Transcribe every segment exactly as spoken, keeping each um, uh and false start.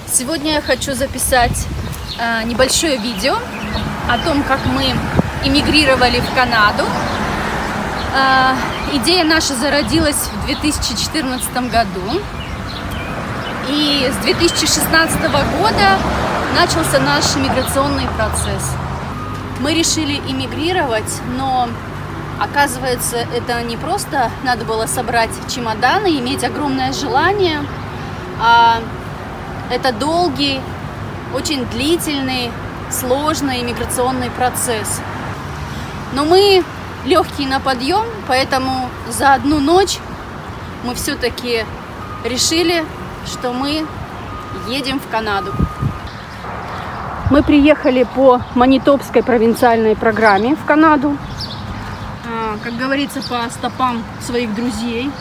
Сегодня я хочу записать э, небольшое видео о том, как мы эмигрировали в Канаду. Э, идея наша зародилась в две тысячи четырнадцатом году. И с две тысячи шестнадцатого года начался наш миграционный процесс. Мы решили эмигрировать, но оказывается, это не просто надо было собрать чемоданы, иметь огромное желание, а это долгий, очень длительный, сложный миграционный процесс. Но мы легкие на подъем, поэтому за одну ночь мы все-таки решили, что мы едем в Канаду. Мы приехали по Манитобской провинциальной программе в Канаду, как говорится, по стопам своих друзей.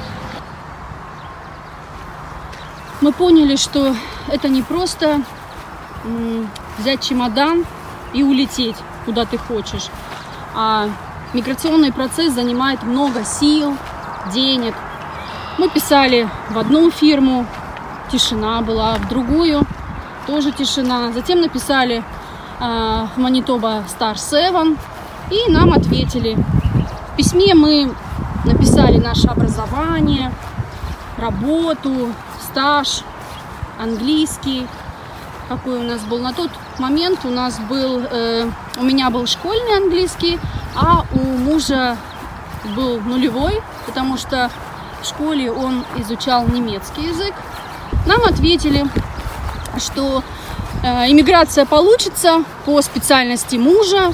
Мы поняли, что это не просто взять чемодан и улететь, куда ты хочешь, а миграционный процесс занимает много сил, денег. Мы писали в одну фирму, тишина была, в другую тоже тишина. Затем написали э, в Manitoba Star семь, и нам ответили. В письме мы написали наше образование, работу, стаж, английский, какой у нас был. На тот момент у нас был, э, у меня был школьный английский, а у мужа был нулевой, потому что в школе он изучал немецкий язык. Нам ответили, что э, иммиграция получится по специальности мужа.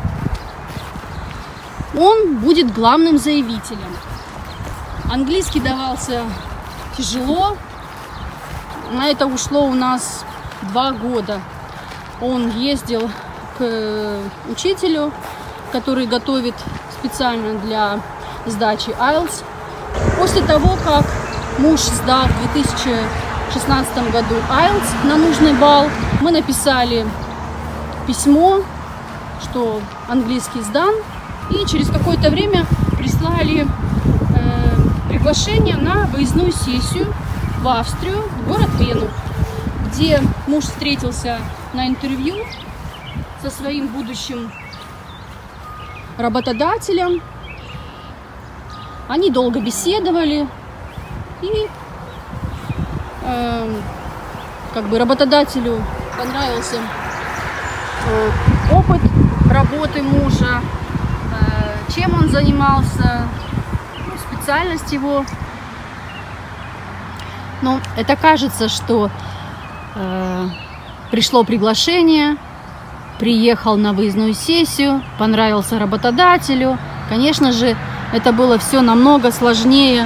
Он будет главным заявителем. Английский давался тяжело. На это ушло у нас два года. Он ездил к учителю, который готовит специально для сдачи айлтс. После того, как муж сдал в две тысячи шестнадцатом году айлтс на нужный балл, мы написали письмо, что английский сдан, и через какое-то время прислали э, приглашение на выездную сессию в Австрию, в город Вену, где муж встретился на интервью со своим будущим работодателем. Они долго беседовали, и э, как бы работодателю понравился э, опыт работы мужа, э, чем он занимался, ну, специальность его. Но это кажется, что э, пришло приглашение, приехал на выездную сессию, понравился работодателю. Конечно же, это было все намного сложнее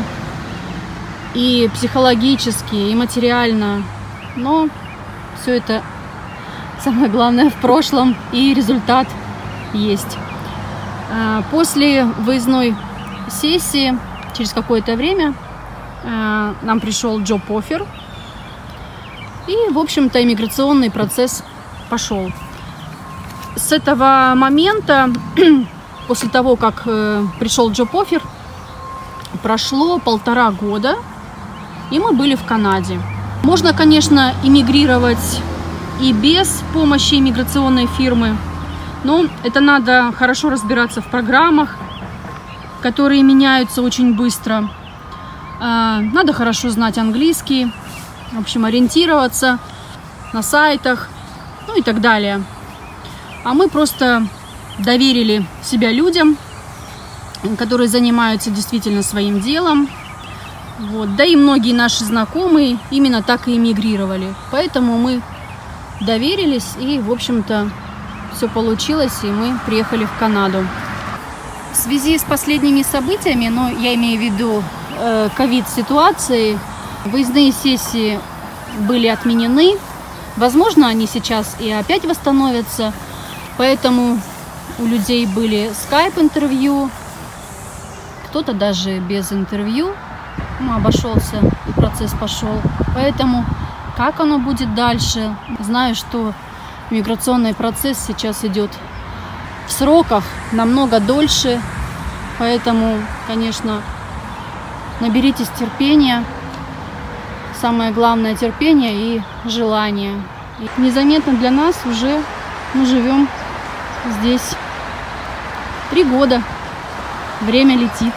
и психологически, и материально. Но все это, самое главное, в прошлом, и результат есть. Э, после выездной сессии, через какое-то время, нам пришел job offer, и, в общем-то, иммиграционный процесс пошел. С этого момента, после того, как пришел job offer, прошло полтора года, и мы были в Канаде. Можно, конечно, эмигрировать и без помощи иммиграционной фирмы, но это надо хорошо разбираться в программах, которые меняются очень быстро. Надо хорошо знать английский, в общем, ориентироваться на сайтах, ну и так далее. А мы просто доверили себя людям, которые занимаются действительно своим делом. Вот. Да и многие наши знакомые именно так и эмигрировали. Поэтому мы доверились, и, в общем-то, все получилось, и мы приехали в Канаду. В связи с последними событиями, ну, я имею в виду ковид-ситуации, выездные сессии были отменены. Возможно, они сейчас и опять восстановятся. Поэтому у людей были скайп-интервью, кто-то даже без интервью. Ну, обошелся, и процесс пошел. Поэтому как оно будет дальше? Знаю, что миграционный процесс сейчас идет в сроках намного дольше. Поэтому, конечно, наберитесь терпения, самое главное терпение и желание. И незаметно для нас уже мы живем здесь три года. Время летит.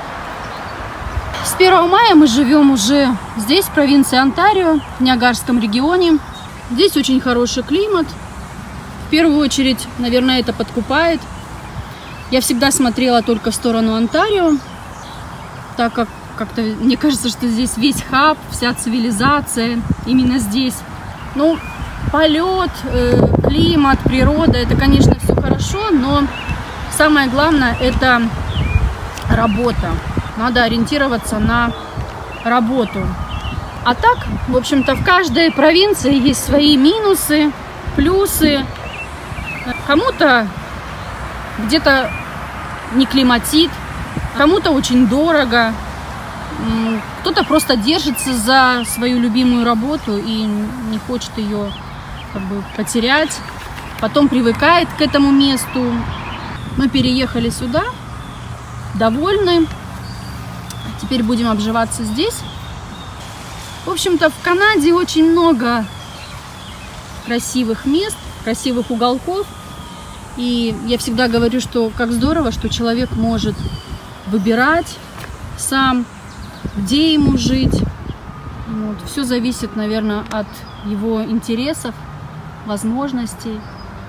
С первого мая мы живем уже здесь, в провинции Онтарио, в Ниагарском регионе. Здесь очень хороший климат. В первую очередь, наверное, это подкупает. Я всегда смотрела только в сторону Онтарио, так как как-то мне кажется, что здесь весь хаб, вся цивилизация именно здесь. Ну, полет, э, климат, природа, это, конечно, все хорошо, но самое главное – это работа. Надо ориентироваться на работу. А так, в общем-то, в каждой провинции есть свои минусы, плюсы. Кому-то где-то не климатит, кому-то очень дорого. Кто-то просто держится за свою любимую работу и не хочет ее как бы потерять. Потом привыкает к этому месту. Мы переехали сюда, довольны. Теперь будем обживаться здесь. В общем-то, в Канаде очень много красивых мест, красивых уголков. И я всегда говорю, что как здорово, что человек может выбирать сам, где ему жить. Вот. Все зависит, наверное, от его интересов, возможностей.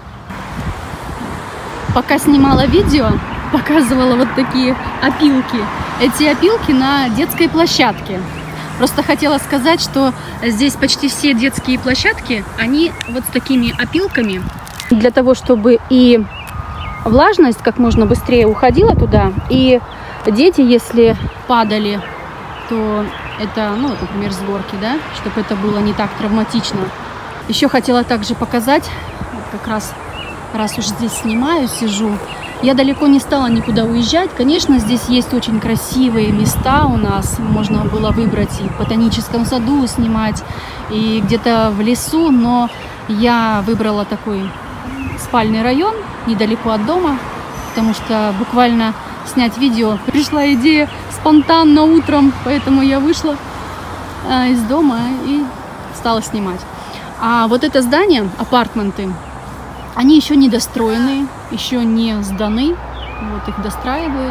Пока снимала видео, показывала вот такие опилки. Эти опилки на детской площадке. Просто хотела сказать, что здесь почти все детские площадки, они вот с такими опилками. Для того, чтобы и влажность как можно быстрее уходила туда, и дети, если падали, то это, ну, вот, например, с горки, да, чтобы это было не так травматично. Еще хотела также показать, вот как раз, раз уж здесь снимаю, сижу, я далеко не стала никуда уезжать. Конечно, здесь есть очень красивые места у нас. Можно было выбрать и в ботаническом саду снимать, и где-то в лесу, но я выбрала такой спальный район, недалеко от дома, потому что буквально снять видео пришла идея спонтанно утром, поэтому я вышла э, из дома и стала снимать. А вот это здание, апартменты, они еще не достроены, еще не сданы, вот их достраивают.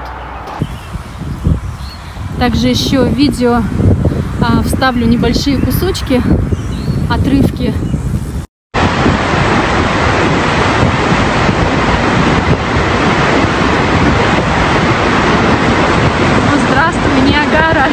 Также еще в видео а, вставлю небольшие кусочки, отрывки. Ну, здравствуй, Ниагара!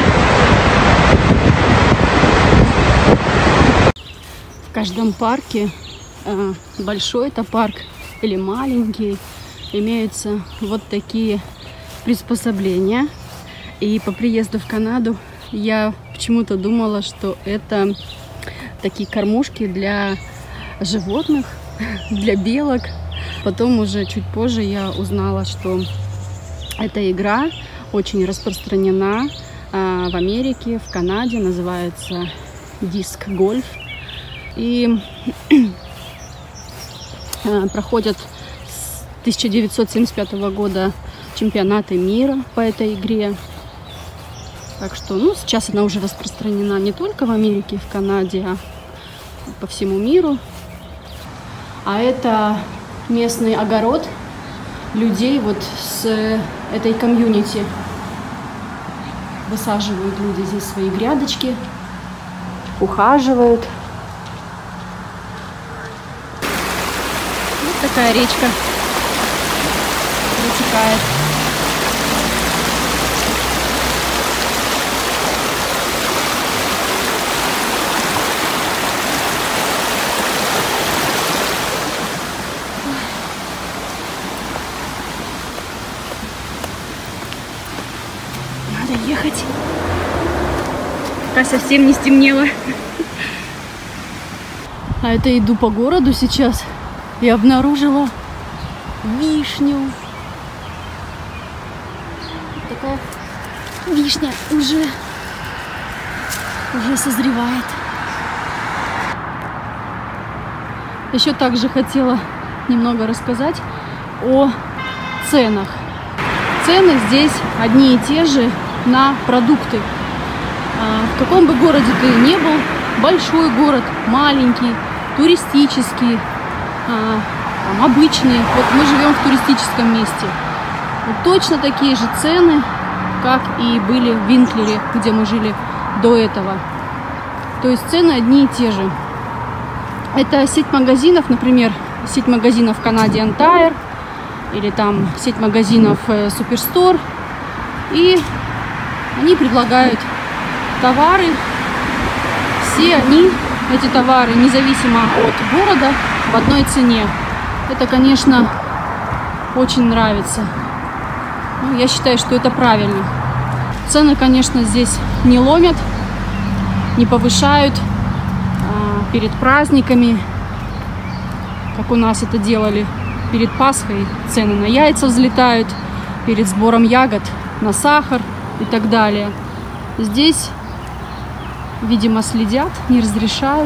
В каждом парке, большой это парк или маленький, имеются вот такие приспособления. И по приезду в Канаду я почему-то думала, что это такие кормушки для животных, для белок. Потом уже чуть позже я узнала, что эта игра очень распространена в Америке, в Канаде, называется диск-гольф. И проходят с тысяча девятьсот семьдесят пятого года чемпионаты мира по этой игре. Так что, ну, сейчас она уже распространена не только в Америке, в Канаде, а по всему миру. А это местный огород людей вот с этой комьюнити. Высаживают люди здесь свои грядочки, ухаживают. Вот такая речка протекает. Надо ехать, пока совсем не стемнело. А это иду по городу сейчас и обнаружила вишню. Такая вишня уже, уже созревает. Еще также хотела немного рассказать о ценах. Цены здесь одни и те же на продукты. В каком бы городе ты ни был, большой город, маленький, туристический, там, обычный. Вот мы живем в туристическом месте. Вот точно такие же цены, как и были в Винклере, где мы жили до этого. То есть цены одни и те же. Это сеть магазинов, например, сеть магазинов Canadian Tire или там сеть магазинов Superstore. И они предлагают товары. Все они, эти товары, независимо от города, в одной цене. Это, конечно, очень нравится. Ну, я считаю, что это правильно. Цены, конечно, здесь не ломят, не повышают а, перед праздниками, как у нас это делали перед Пасхой. Цены на яйца взлетают, перед сбором ягод на сахар и так далее. Здесь, видимо, следят, не разрешают.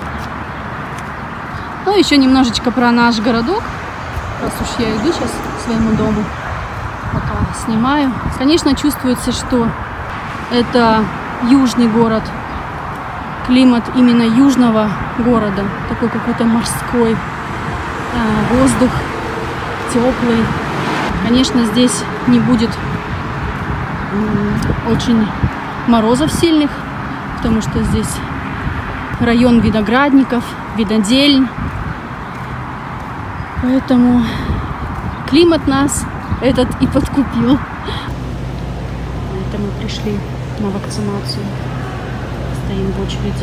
Ну, еще немножечко про наш городок, раз уж я иду сейчас к своему дому, пока снимаю. Конечно, чувствуется, что это южный город, климат именно южного города, такой какой-то морской, а, воздух теплый. Конечно, здесь не будет очень морозов сильных, потому что здесь район виноградников, винодельн. Поэтому климат нас этот и подкупил. Это мы пришли на вакцинацию. Стоим в очереди.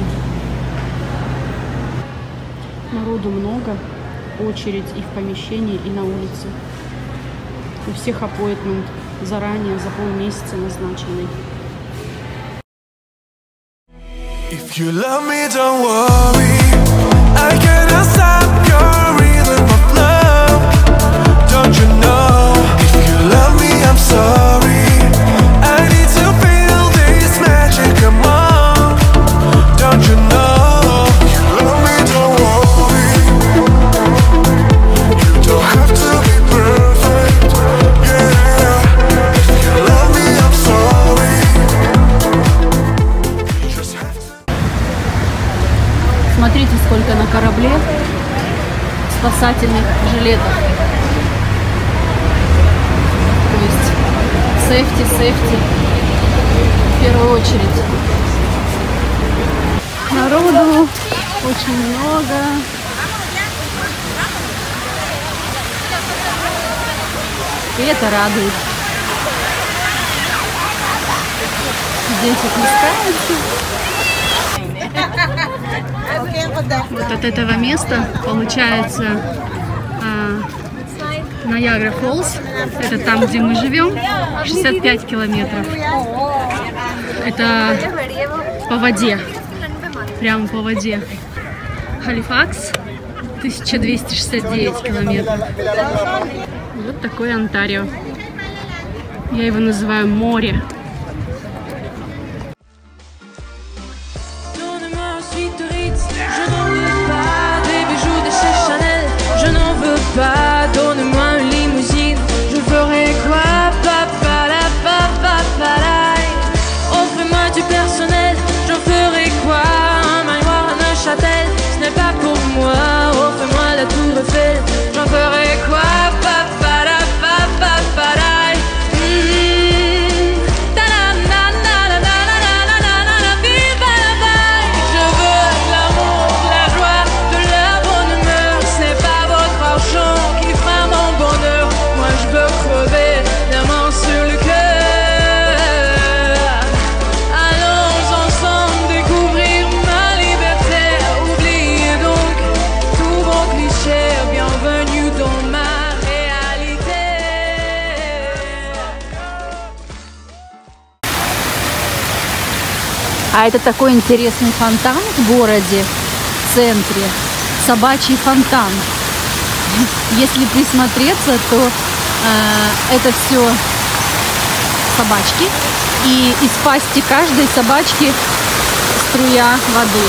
Народу много. Очередь и в помещении, и на улице. У всех аппоинтмент заранее, за полмесяца назначенный. If you love me, don't worry. I cannot stop your rhythm of love. Don't you know? If you love me, I'm sorry. I need to feel this magic, come on. Don't you know? If you love me, don't worry. You don't have to be perfect, yeah. If you love me, I'm sorry. You just have to. Смотрите, сколько на корабле спасательных жилетов. То есть сейфти, сейфти в первую очередь. Народу очень много. И это радует. Дети плескаются. Вот от этого места получается а, Ниагара Фоллс. Это там, где мы живем. шестьдесят пять километров. Это по воде. Прямо по воде. Халифакс тысяча двести шестьдесят девять километров. Вот такой Онтарио. Я его называю море. Donne-moi une limousine, je ferai quoi? Papa la papa pareil. Offre-moi du personnel, j'en ferai quoi? Un manoir à Neuchâtel, ce n'est pas pour moi. Offre-moi la tour Eiffel, j'en ferai quoi? Papa la papa pareil. Je veux de l'amour, de la joie, de la bonne humeur. Ce n'est pas votre argent qui fera mon bonheur. Moi je veux crever la main sur le cœur. Allons ensemble découvrir ma liberté. Oubliez donc tous vos clichés. Bienvenue dans ma réalité. А это такой интересный фонтан в городе, в центре. Собачий фонтан. Если присмотреться, то э, это все собачки. И из пасти каждой собачки струя воды.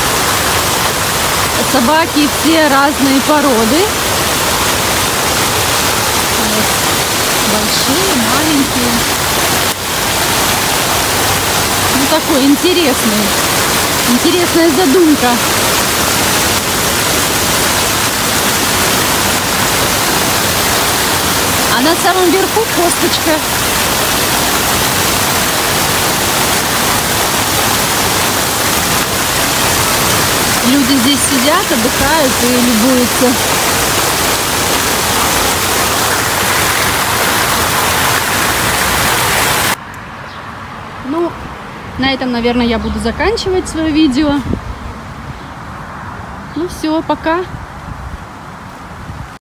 Собаки все разные породы. Вот. Большие, маленькие. такой интересный. Интересная задумка. А на самом верху косточка. Люди здесь сидят, отдыхают и любуются. Ну, на этом, наверное, я буду заканчивать свое видео. Ну все, пока.